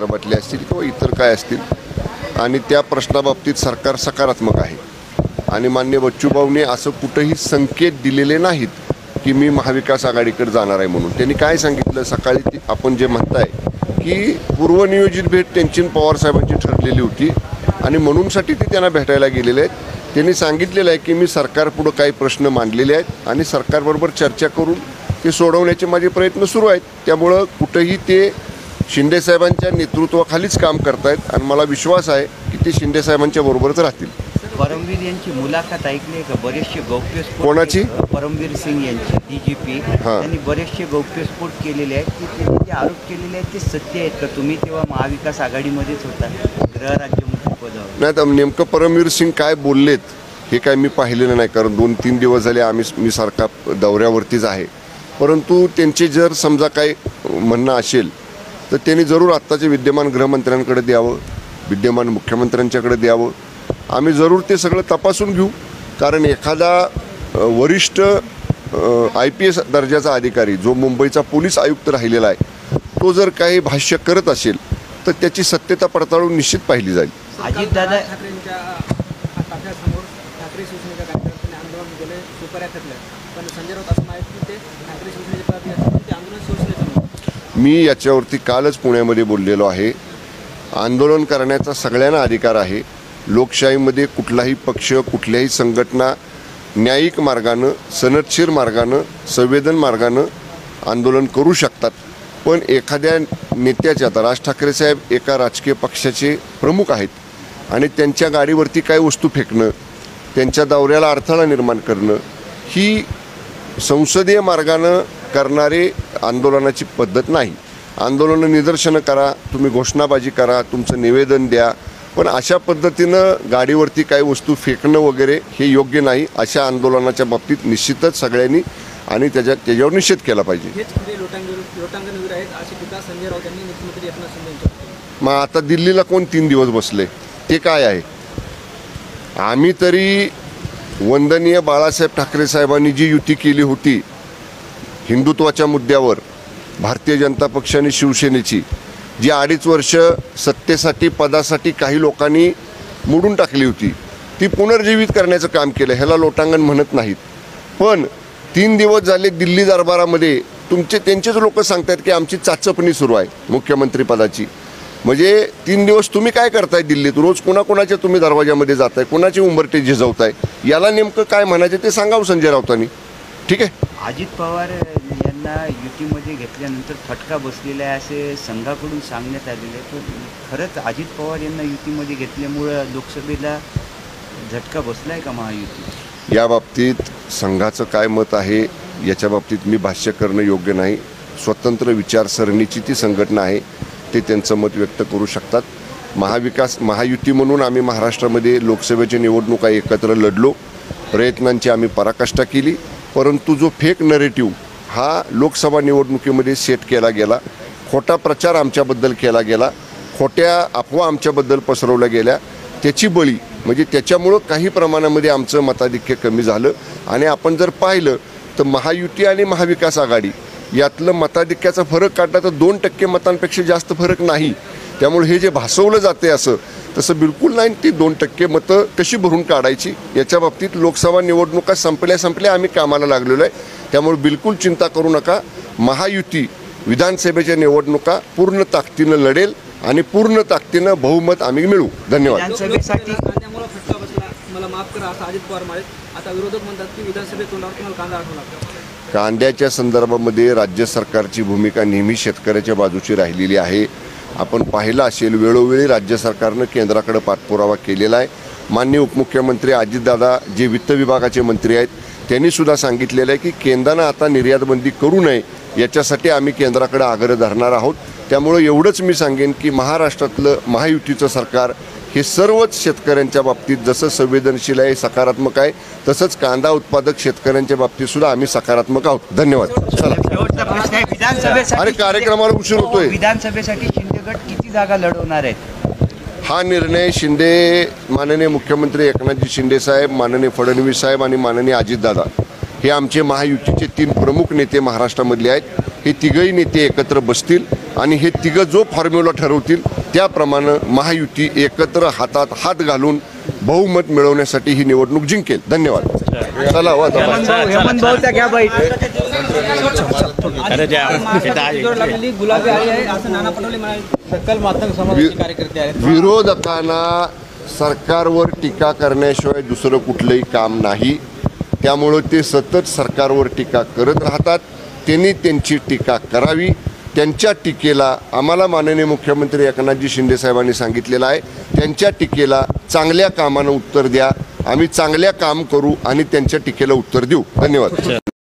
संदर्भातले असतील किंवा इतर काय असतील, आणि त्या प्रश्नाबाबतीत सरकार सकारात्मक आहे. आणि माननीय बच्चूभाऊने असं कुठंही संकेत दिलेले नाहीत की मी महाविकास आघाडीकडे जाणार आहे म्हणून. त्यांनी काय सांगितलं, सकाळी आपण जे म्हणताय की पूर्वनियोजित भेट त्यांची पवारसाहेबांची ठरलेली होती आणि म्हणूनसाठी ते त्यांना भेटायला गेलेले आहेत. त्यांनी सांगितलेलं आहे की मी सरकारपुढं काही प्रश्न मांडलेले आहेत आणि सरकारबरोबर चर्चा करून ते सोडवण्याचे माझे प्रयत्न सुरू आहेत. त्यामुळं कुठंही ते शिंदेसाहेबांच्या नेतृत्वाखालीच काम करतायत आणि मला विश्वास आहे की ते शिंदेसाहेबांच्या बरोबरच राहतील. परमवीर यांची मुलाखत ऐकली का? बरेचसे गौप्यस्फोट. कोणाची? परमवीर सिंग यांची, DGP. त्यांनी बरेचसे गौप्यस्फोट केलेले आहेत की त्यांनी जे आरोप केलेले आहेत ते सत्य आहेत का? तुम्ही तेव्हा महाविकास आघाडीमध्येच होता, गृहराज्यमंत्री पदावर. नाही, तर नेमकं परमवीर सिंग काय बोललेत हे काय मी पाहिलेलं नाही, कारण 2-3 दिवस झाले मी सारखा दौऱ्यावरतीच आहे. परंतु त्यांचे जर समजा काय म्हणणं असेल तर त्यांनी जरूर आत्ताचे विद्यमान गृहमंत्र्यांकडे द्यावं, विद्यमान मुख्यमंत्र्यांच्याकडे द्यावं. आम्ही जरूर ते सगळं तपासून घेऊ. कारण एखादा वरिष्ठ IPS दर्जाचा अधिकारी जो मुंबईचा पोलीस आयुक्त राहिलेला आहे तो जर काही भाष्य करत असेल तर त्याची सत्यता पडताळून निश्चित पाहिली जाईल. अजितदादा ठाकरे शिवसेनेच्या कार्यकर्त्यांनी आंदोलन केले, सुपाऱ्या फेकल्या, पण संजय राऊत असं माहिती की ते ठाकरे शिवसेनेचे पदाधिकारी ते आंदोलन शिवसेनेचं. मी याच्यावरती कालच पुण्यामध्ये बोललेलो आहे. आंदोलन करण्याचा सगळ्यांना अधिकार आहे. लोकशाहीमध्ये कुठलाही पक्ष, कुठल्याही संघटना न्यायिक मार्गानं, सनदशीर मार्गानं, संवेदन मार्गानं आंदोलन करू शकतात. पण एखाद्या नेत्याचे, आता राज ठाकरे साहेब एका राजकीय पक्षाचे प्रमुख आहेत आणि त्यांच्या गाडीवरती काय वस्तू फेकणं, त्यांच्या दौऱ्याला अडथळा निर्माण करणं ही संसदीय मार्गानं करणारे आंदोलनाची पद्धत नाही. आंदोलनं निदर्शनं करा, तुम्ही घोषणाबाजी करा, तुमचं निवेदन द्या, पण अशा पद्धतीनं गाडीवरती काही वस्तू फेकणं वगैरे हे योग्य नाही. अशा आंदोलनाच्या बाबतीत निश्चितच सगळ्यांनी आणि त्याच्यावर निषेध केला पाहिजे. लोटांगणवीर आहेत अशी टीका संजय राऊत यांनी मुख्यमंत्री एकनाथ शिंदे यांच्यावर. मग आता दिल्लीला कोण 3 दिवस बसले ते काय आहे? आम्ही तरी वंदनीय बाळासाहेब ठाकरे साहेबांनी जी युती केली होती हिंदुत्वाच्या मुद्द्यावर, भारतीय जनता पक्ष आणि शिवसेनेची, जी 2.5 वर्ष सत्तेसाठी पदासाठी काही लोकांनी मोडून टाकली होती, ती पुनर्जीवित करण्याचं काम केलं. ह्याला लोटांगण म्हणत नाहीत. पण 3 दिवस झाले दिल्ली दरबारामध्ये त्यांचेच लोक सांगतात की आमची चाचपणी सुरू आहे मुख्यमंत्री पदाची. म्हणजे 3 दिवस तुम्ही काय करताय दिल्लीत? रोज कोणाकोणाच्या तुम्ही दरवाजामध्ये जाताय, कोणाचे उंबरटे झिजवताय? याला नेमकं काय म्हणायचं ते सांगावं संजय राऊतांनी. ठीक आहे. अजित पवार यांना युतीमध्ये घेतल्यानंतर फटका बसलेला आहे असे संघाकडून सांगण्यात आलेले आहे. पण खरंच अजित पवार यांना युतीमध्ये घेतल्यामुळं लोकसभेला झटका बसला आहे का महायुती? या बाबतीत संघाचं काय मत आहे याच्या बाबतीत मी भाष्य करणं योग्य नाही. स्वतंत्र विचारसरणीची ती संघटना आहे, ते त्यांचं मत व्यक्त करू शकतात. महायुती म्हणून आम्ही महाराष्ट्रामध्ये लोकसभेच्या निवडणुका एकत्र लढलो, प्रयत्नांची आम्ही पराकाष्ठा केली. परंतु जो फेक नरेटिव्ह हा लोकसभा निवडणुकीमध्ये सेट केला गेला, खोटा प्रचार आमच्याबद्दल केला गेला, खोट्या अफवा आमच्याबद्दल पसरवल्या गेल्या, त्याची बळी म्हणजे त्याच्यामुळं काही प्रमाणामध्ये आमचं मताधिक्य कमी झालं. आणि आपण जर पाहिलं तर महायुती आणि महाविकास आघाडी यातलं मताधिक्याचा फरक काढला तर 2% मतांपेक्षा जास्त फरक नाही. त्यामुळे हे जे भासवलं जाते असं तसं बिलकुल नाही. ती 2% मतं कशी भरून काढायची याच्या बाबतीत लोकसभा निवडणुका संपल्या आम्ही कामाला लागलेलो आहे. त्यामुळे बिलकुल चिंता करू नका. महायुती विधानसभेच्या निवडणुका पूर्ण ताकदीनं लढेल आणि पूर्ण ताकदीनं बहुमत आम्ही मिळवू. धन्यवाद. विधानसभेसाठी कांद्यामुळे फटका बसला, मला माफ करा असं अजित पवार म्हणाले. आता विरोधक म्हणतात की विधानसभेत तोंडावर तुम्हाला कांदा आठवू लागतो. कांद्याच्या संदर्भामध्ये राज्य सरकारची भूमिका नेहमी शेतकऱ्याच्या बाजूची राहिलेली आहे. आपण पाहिलं असेल वेळोवेळी राज्य सरकारनं केंद्राकडे पाठपुरावा केलेला आहे. माननीय उपमुख्यमंत्री अजितदादा जे वित्त विभागाचे मंत्री आहेत त्यांनीसुद्धा सांगितलेलं आहे की केंद्रानं आता निर्यातबंदी करू नये याच्यासाठी आम्ही केंद्राकडे आग्रह धरणार आहोत. त्यामुळे एवढंच मी सांगेन की महाराष्ट्रातलं महायुतीचं सरकार हे सर्वच शेतकऱ्यांच्या बाबतीत जसं संवेदनशील आहे, सकारात्मक आहे, तसंच कांदा उत्पादक शेतकऱ्यांच्या बाबतीत सुद्धा आम्ही सकारात्मक आहोत. धन्यवाद. चला. शेवटचा प्रश्न आहे विधानसभेसाठी. अरे कार्यक्रमाला उशीर होतोय. विधानसभेसाठी शिंदे गट किती जागा लढवणार आहेत? हा निर्णय माननीय मुख्यमंत्री एकनाथजी शिंदे साहेब, माननीय फडणवीस साहेब आणि माननीय अजितदादा हे आमचे महायुतीचे 3 प्रमुख नेते महाराष्ट्रामधले आहेत. हे तिघही नेते एकत्र बसतील आणि हे तिघं जो फॉर्म्युला ठरवतील त्याप्रमाणे महायुती एकत्र हातात हात घालून बहुमत मिळवण्यासाठी ही निवडणूक जिंकेल. धन्यवाद. चला वा आता. गुलाबी आली आहे असं नाना पटोले म्हणाले. सकल मातंग समाजाचे कार्यकर्ते आहेत. विरोधकांना सरकारवर टीका करण्याशिवाय दुसरं कुठलंही काम नाही. त्यामुळं ते सतत सरकारवर टीका करत राहतात. त्यांनी त्यांची टीका करावी. त्यांच्या टीकेला आम्हाला माननीय मुख्यमंत्री एकनाथजी शिंदे साहेबांनी सांगितलेलं आहे, त्यांच्या टीकेला चांगल्या कामानं उत्तर द्या. आम्ही चांगल्या काम करू आणि त्यांच्या टीकेला उत्तर देऊ. धन्यवाद.